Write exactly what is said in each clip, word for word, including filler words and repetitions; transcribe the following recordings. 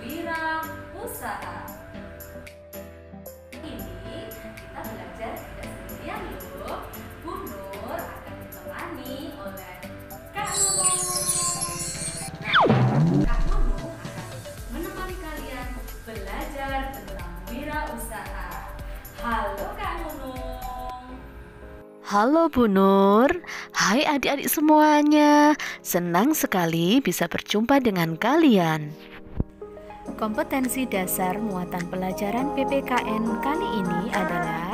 wirausaha. Ini kita belajar tidak sendirian loh. Bu Nur akan ditemani oleh Kak Nunung. Nah, Kak Nunung akan menemani kalian belajar tentang wirausaha. Halo Kak Nunung. Halo Bu Nur, hai adik-adik semuanya. Senang sekali bisa berjumpa dengan kalian. Kompetensi dasar muatan pelajaran P P K N kali ini adalah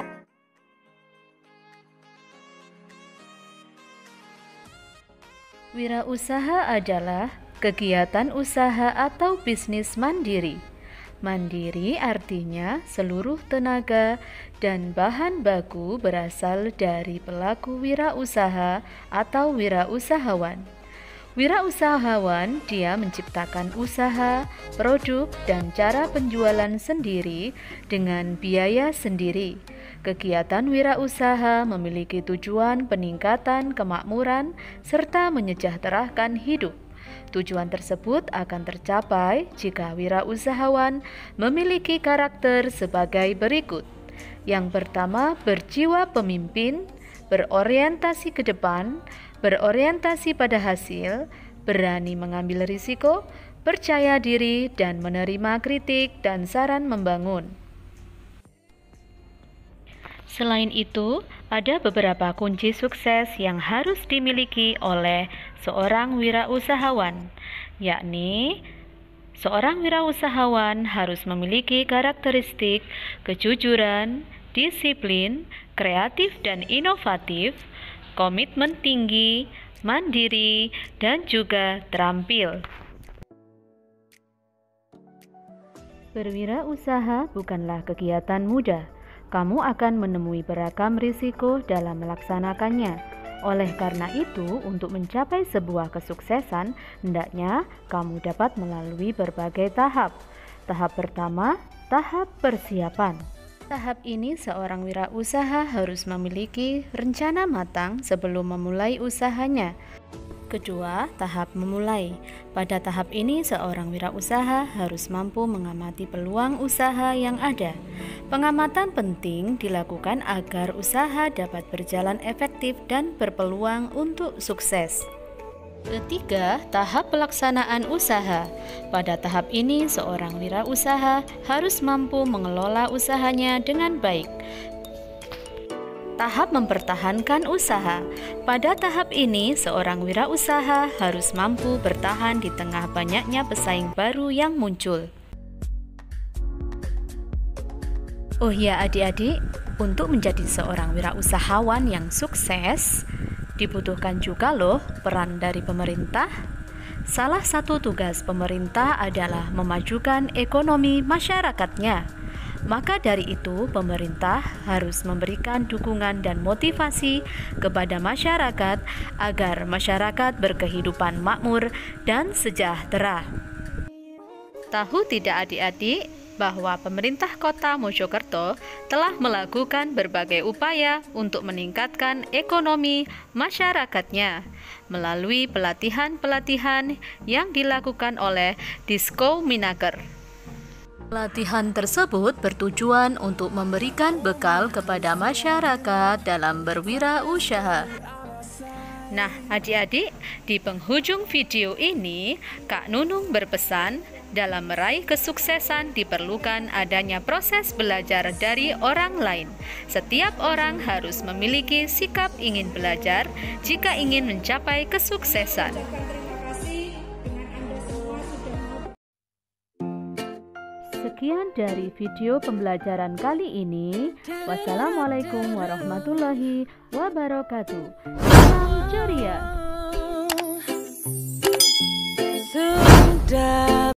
wirausaha adalah kegiatan usaha atau bisnis mandiri. Mandiri artinya seluruh tenaga dan bahan baku berasal dari pelaku wirausaha atau wirausahawan. Wirausahawan dia menciptakan usaha, produk, dan cara penjualan sendiri dengan biaya sendiri. Kegiatan wirausaha memiliki tujuan peningkatan kemakmuran serta menyejahterakan hidup. Tujuan tersebut akan tercapai jika wirausahawan memiliki karakter sebagai berikut. Yang pertama, berjiwa pemimpin, berorientasi ke depan, berorientasi pada hasil, berani mengambil risiko, percaya diri, dan menerima kritik dan saran membangun. Selain itu, ada beberapa kunci sukses yang harus dimiliki oleh seorang wirausahawan, yakni seorang wirausahawan harus memiliki karakteristik kejujuran, disiplin, kreatif dan inovatif, komitmen tinggi, mandiri, dan juga terampil. Berwirausaha bukanlah kegiatan mudah. Kamu akan menemui beragam risiko dalam melaksanakannya. Oleh karena itu, untuk mencapai sebuah kesuksesan, hendaknya kamu dapat melalui berbagai tahap. Tahap pertama, tahap persiapan. Tahap ini seorang wirausaha harus memiliki rencana matang sebelum memulai usahanya. Kedua, tahap memulai. Pada tahap ini seorang wirausaha harus mampu mengamati peluang usaha yang ada. Pengamatan penting dilakukan agar usaha dapat berjalan efektif dan berpeluang untuk sukses. Ketiga, tahap pelaksanaan usaha. Pada tahap ini, seorang wirausaha harus mampu mengelola usahanya dengan baik. Tahap mempertahankan usaha. Pada tahap ini, seorang wirausaha harus mampu bertahan di tengah banyaknya pesaing baru yang muncul. Oh ya adik-adik, untuk menjadi seorang wirausahawan yang sukses, dibutuhkan juga loh peran dari pemerintah. Salah satu tugas pemerintah adalah memajukan ekonomi masyarakatnya. Maka dari itu, pemerintah harus memberikan dukungan dan motivasi kepada masyarakat agar masyarakat berkehidupan makmur dan sejahtera. Tahu tidak adik-adik bahwa pemerintah kota Mojokerto telah melakukan berbagai upaya untuk meningkatkan ekonomi masyarakatnya melalui pelatihan-pelatihan yang dilakukan oleh Diskominaker. Pelatihan tersebut bertujuan untuk memberikan bekal kepada masyarakat dalam berwirausaha. Nah, adik-adik, di penghujung video ini, Kak Nunung berpesan, dalam meraih kesuksesan diperlukan adanya proses belajar dari orang lain. Setiap orang harus memiliki sikap ingin belajar jika ingin mencapai kesuksesan. Sekian dari video pembelajaran kali ini. Wassalamualaikum warahmatullahi wabarakatuh. Salam ceria.